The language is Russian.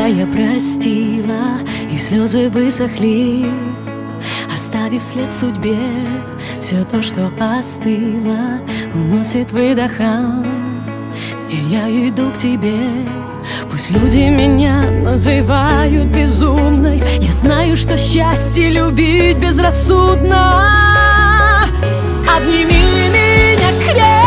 я простила, и слезы высохли, оставив след судьбе. Все то, что остыло, уносит выдохом, и я иду к тебе. Пусть люди меня называют безумной, я знаю, что счастье любить безрассудно. Обними меня крепко,